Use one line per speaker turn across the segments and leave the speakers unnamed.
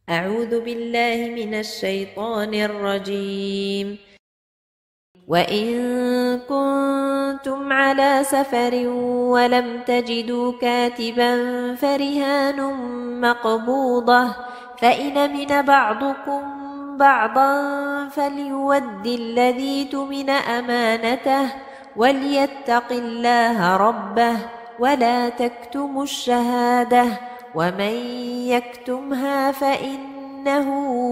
أعوذ بالله من الشيطان الرجيم. وإن كنتم على سفر ولم تجدوا كاتبا فرهان مقبوضة، فإن أمن بعضكم بعضا فليؤد الذي اؤتمن أمانته وليتق الله ربه ولا تكتموا الشهادة، ومن يكتمها فإنه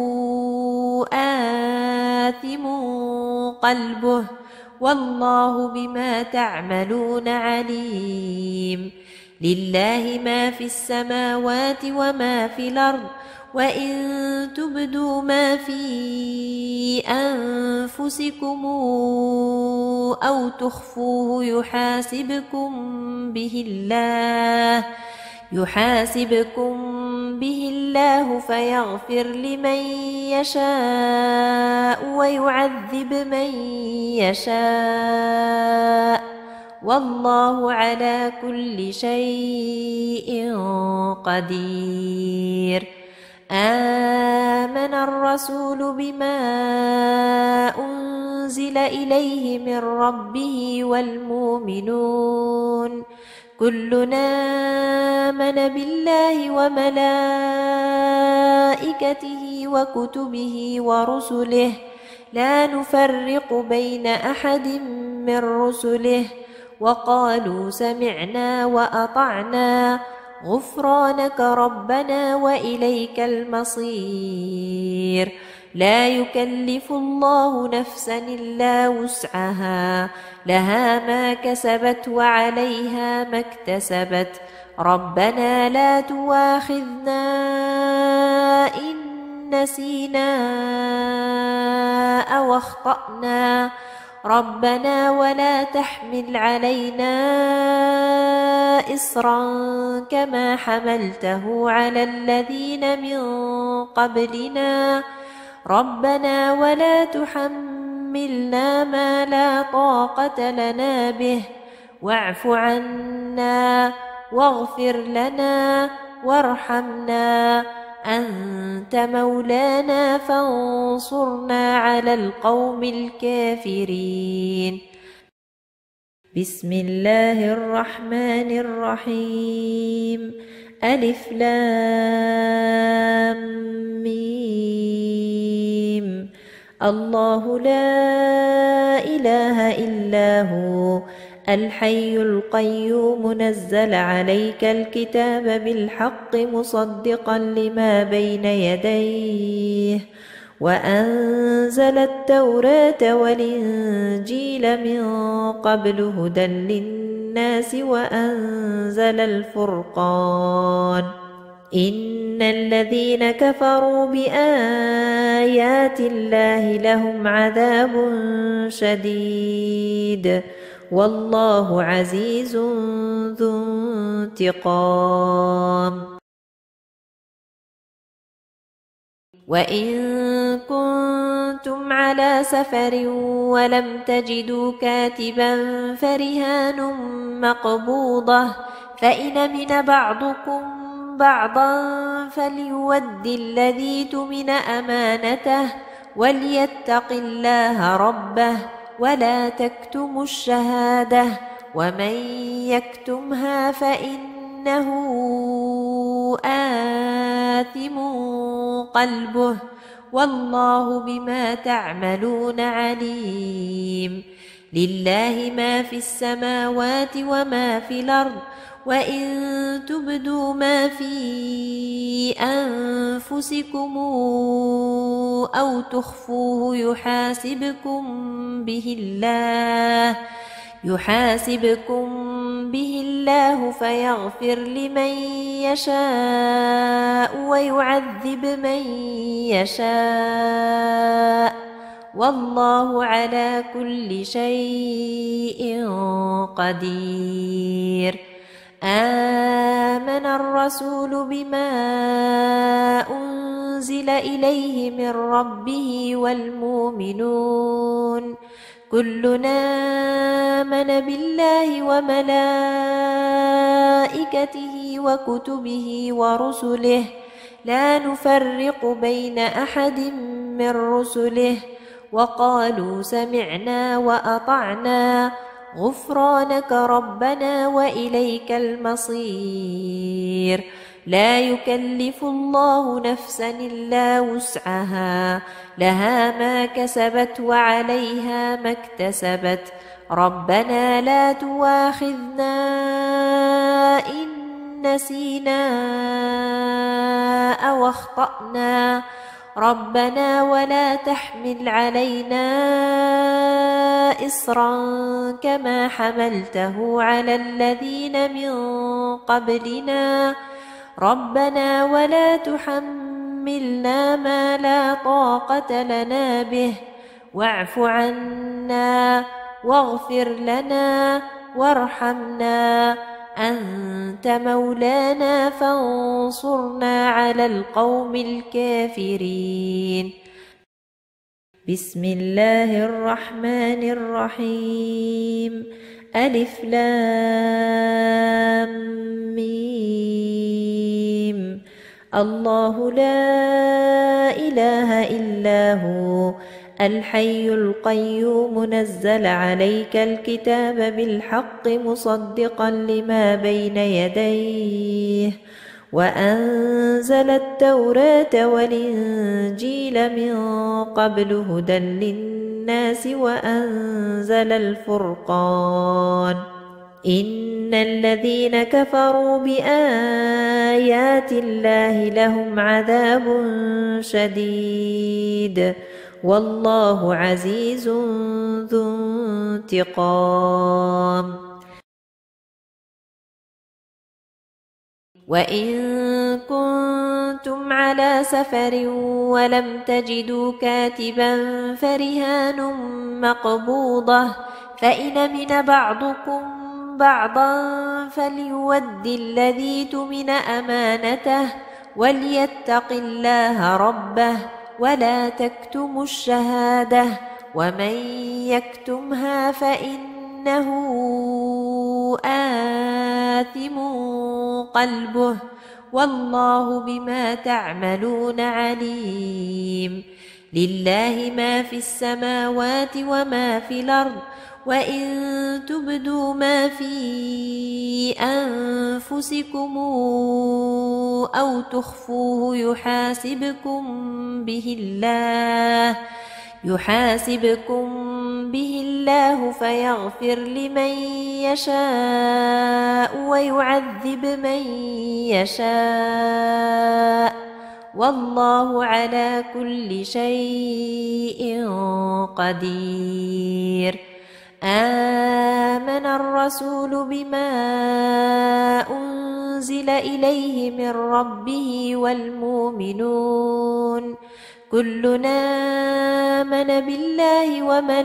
آثم قلبه والله بما تعملون عليم. لله ما في السماوات وما في الأرض، وإن تبدوا ما في أنفسكم أو تخفوه يحاسبكم به الله فيغفر لمن يشاء ويعذب من يشاء، والله على كل شيء قدير. آمن الرسول بما أنزل إليه من ربه والمؤمنون كلنا آمن بالله وملائكته وكتبه ورسله لا نفرق بين أحد من رسله وقالوا سمعنا وأطعنا غفرانك ربنا وإليك المصير. لا يكلف الله نفسا إلا وسعها، لها ما كسبت وعليها ما اكتسبت. ربنا لا تؤاخذنا إن نسينا أو أخطأنا، ربنا ولا تحمل علينا إصرا كما حملته على الذين من قبلنا، ربنا ولا تحملنا ما لا طاقة لنا به، واعف عنا واغفر لنا وارحمنا، أنت مولانا فانصرنا على القوم الكافرين. بسم الله الرحمن الرحيم. ألف لام ميم. الله لا إله إلا هو الحي القيوم نزل عليك الكتاب بالحق مصدقا لما بين يديه وأنزل التوراة والإنجيل من قبل هدى للناس وأنزل الفرقان. إن الذين كفروا بآيات الله لهم عذاب شديد والله عزيز ذو انتقام. وإن كنتم على سفر ولم تجدوا كاتبا فرهان مقبوضة، فإن أمن بعضكم بعضا فليؤد الذي اؤتمن أمانته وليتق الله ربه ولا تكتموا الشهادة، ومن يكتمها فإنه آثم قلبه والله بما تعملون عليم. لله ما في السماوات وما في الأرض، وإن تبدوا ما في أنفسكم أو تخفوه يحاسبكم به الله فيغفر لمن يشاء ويعذب من يشاء، والله على كل شيء قدير. آمن الرسول بما أنزل إليه من ربه والمؤمنون كلنا آمن بالله وملائكته وكتبه ورسله لا نفرق بين أحد من رسله وقالوا سمعنا وأطعنا غفرانك ربنا وإليك المصير لا يكلف الله نفسا إلا وسعها لها ما كسبت وعليها ما اكتسبت ربنا لا تواخذنا إن نسينا أو أخطأنا ربنا ولا تحمل علينا إصرا كما حملته على الذين من قبلنا ربنا ولا تحملنا ما لا طاقة لنا به واعف عنا واغفر لنا وارحمنا أنت مولانا فانصرنا على القوم الكافرين بسم الله الرحمن الرحيم ألف لام ميم الله لا إله إلا هو الحي القيوم نزل عليك الكتاب بالحق مصدقا لما بين يديه وأنزل التوراة والإنجيل من قبل هدى للناس وأنزل الفرقان إن الذين كفروا بآيات الله لهم عذاب شديد والله عزيز ذو انتقام وإن كنتم على سفر ولم تجدوا كاتبا فرهان مقبوضة فإن أمن بعضكم بعضا فليؤد الذي اؤتمن أمانته وليتق الله ربه ولا تكتموا الشهادة ومن يكتمها فإنه آثم قلبه والله بما تعملون عليم لله ما في السماوات وما في الأرض وإن تبدوا ما في أنفسكم أو تخفوه يحاسبكم به الله فيغفر لمن يشاء ويعذب من يشاء والله على كل شيء قدير آمن الرسول بما أنزل إليه من ربه والمؤمنون كلنا آمن بالله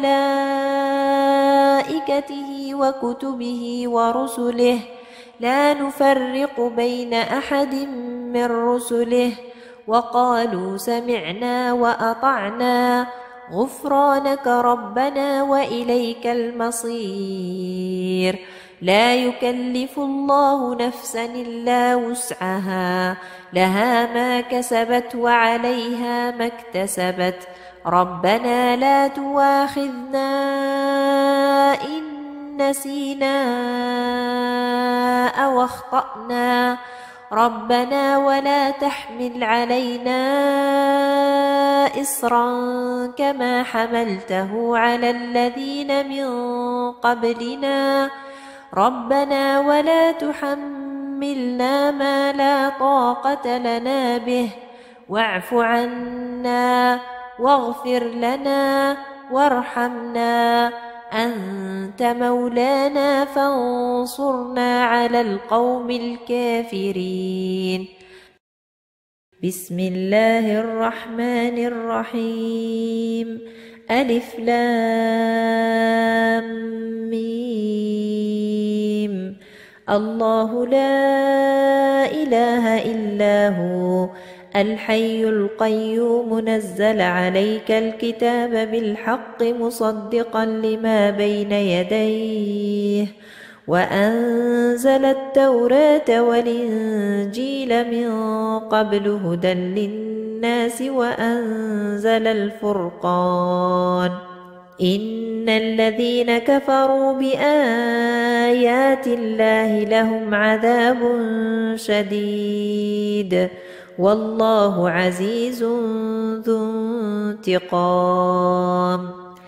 وملائكته وكتبه ورسله لا نفرق بين أحد من رسله وقالوا سمعنا وأطعنا غفرانك ربنا وإليك المصير لا يكلف الله نفسا إلا وسعها لها ما كسبت وعليها ما اكتسبت ربنا لا تواخذنا إن نسينا أو أخطأنا ربنا ولا تحمل علينا إصرا كما حملته على الذين من قبلنا ربنا ولا تحملنا ما لا طاقة لنا به واعف عنا واغفر لنا وارحمنا أنت مولانا فانصرنا على القوم الكافرين بسم الله الرحمن الرحيم ألف لام ميم الله لا إله إلا هو الحي القيوم نزل عليك الكتاب بالحق مصدقا لما بين يديه وأنزل التوراة والإنجيل من قبل هدى للناس وأنزل الفرقان إن الذين كفروا بآيات الله لهم عذاب شديد والله عزيز ذو انتقام.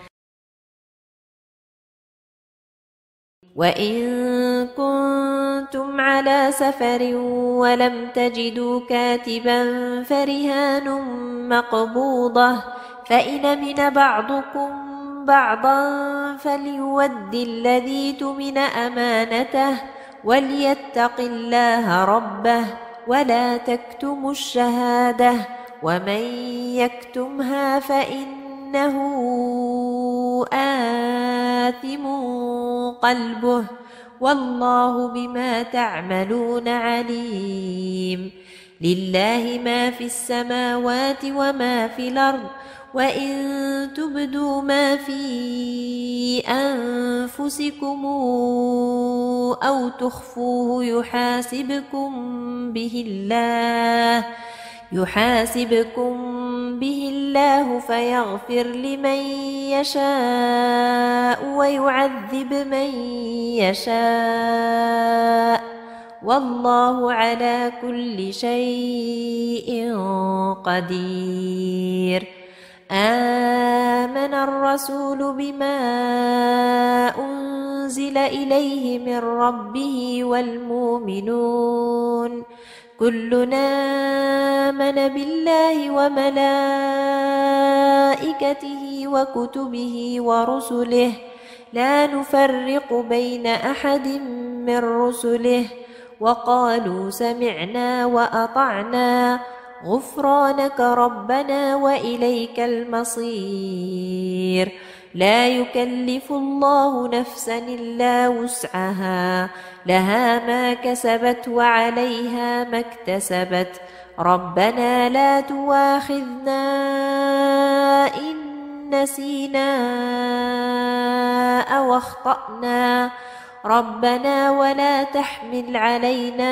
وإن كنتم على سفر ولم تجدوا كاتبا فرهان مقبوضة فإن أمن بعضكم بعضا فليؤد الذي اؤتمن أمانته وليتق الله ربه ولا تكتموا الشهادة ومن يكتمها فإنه آثم قلبه والله بما تعملون عليم. لله ما في السماوات وما في الأرض وإن تبدوا ما في أنفسكم أو تخفوه يحاسبكم به الله فيغفر لمن يشاء ويعذب من يشاء والله على كل شيء قدير. آمن الرسول بما أنزل إليه من ربه والمؤمنون كلنا آمن بالله وملائكته وكتبه ورسله لا نفرق بين أحد من رسله وقالوا سمعنا وأطعنا غفرانك ربنا وإليك المصير. لا يكلف الله نفسا إلا وسعها لها ما كسبت وعليها ما اكتسبت ربنا لا تواخذنا إن نسينا أو أخطأنا ربنا ولا تحمل علينا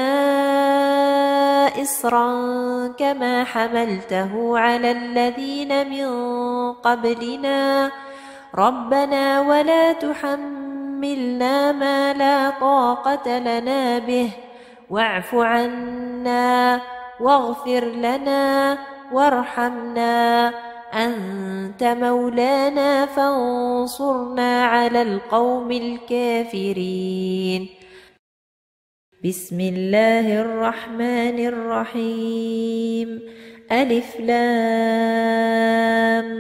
إصرا كما حملته على الذين من قبلنا ربنا ولا تحملنا ما لا طاقة لنا به واعف عنا واغفر لنا وارحمنا أنت مولانا فانصرنا على القوم الكافرين. بسم الله الرحمن الرحيم. ألف لام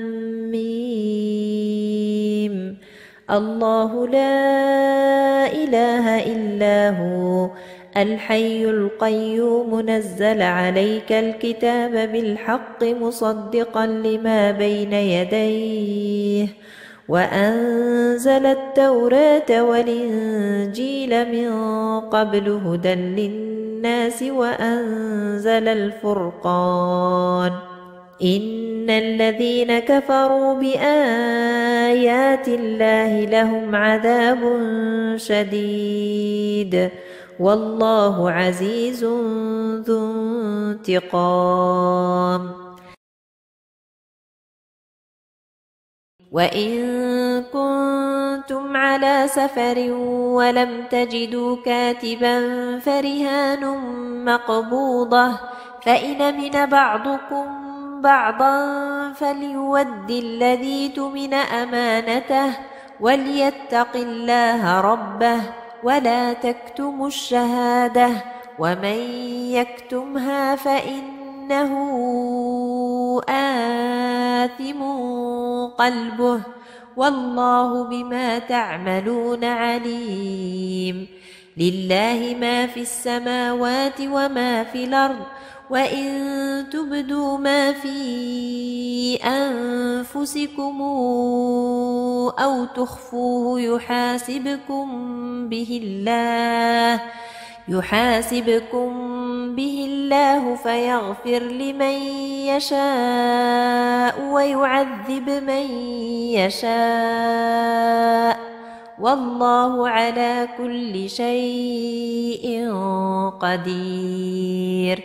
ميم. الله لا إله إلا هو الحي القيوم نزل عليك الكتاب بالحق مصدقا لما بين يديه وأنزل التوراة والإنجيل من قبل هدى للناس وأنزل الفرقان إن الذين كفروا بآيات الله لهم عذاب شديد والله عزيز ذو انتقام. وإن كنتم على سفر ولم تجدوا كاتبا فرهان مقبوضة فإن أمن بعضكم بعضا فليؤد الذي اؤتمن أمانته وليتق الله ربه ولا تكتموا الشهادة ومن يكتمها فإنه آثم قلبه والله بما تعملون عليم. لله ما في السماوات وما في الأرض وإن تبدوا ما في أنفسكم أو تخفوه يحاسبكم به الله فيغفر لمن يشاء ويعذب من يشاء والله على كل شيء قدير.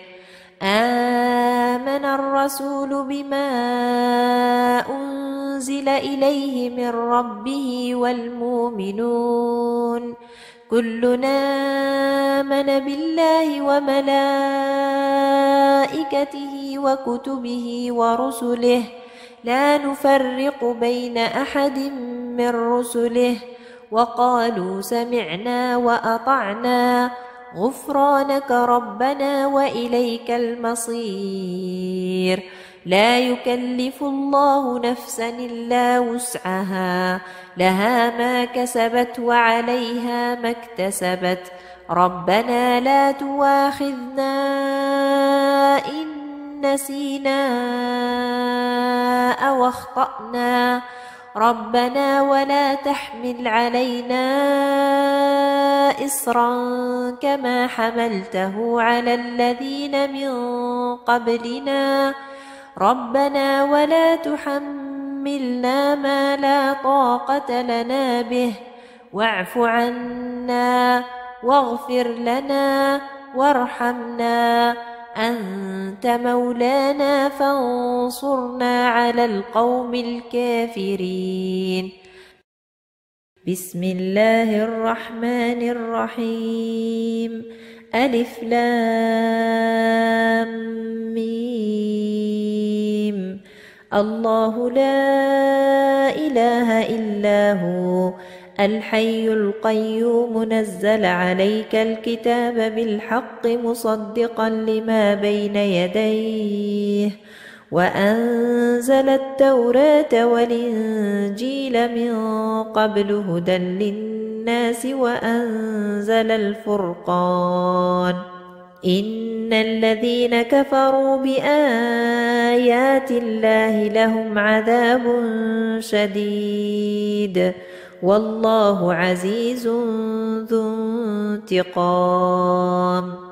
آمن الرسول بما أنزل إليه من ربه والمؤمنون كلنا آمن بالله وملائكته وكتبه ورسله لا نفرق بين أحد من رسله وقالوا سمعنا وأطعنا غفرانك ربنا وإليك المصير. لا يكلف الله نفسا إلا وسعها لها ما كسبت وعليها ما اكتسبت ربنا لا تواخذنا إن نسينا أو أخطأنا ربنا ولا تحمل علينا إصرا كما حملته على الذين من قبلنا ربنا ولا تحملنا ما لا طاقة لنا به واعف عنا واغفر لنا وارحمنا أنت مولانا فانصرنا على القوم الكافرين. بسم الله الرحمن الرحيم. ألف لام ميم. الله لا إله إلا هو الحي القيوم نزل عليك الكتاب بالحق مصدقا لما بين يديه وأنزل التوراة والإنجيل من قبل هدى للناس وأنزل الفرقان إن الذين كفروا بآيات الله لهم عذاب شديد والله عزيز ذو انتقام.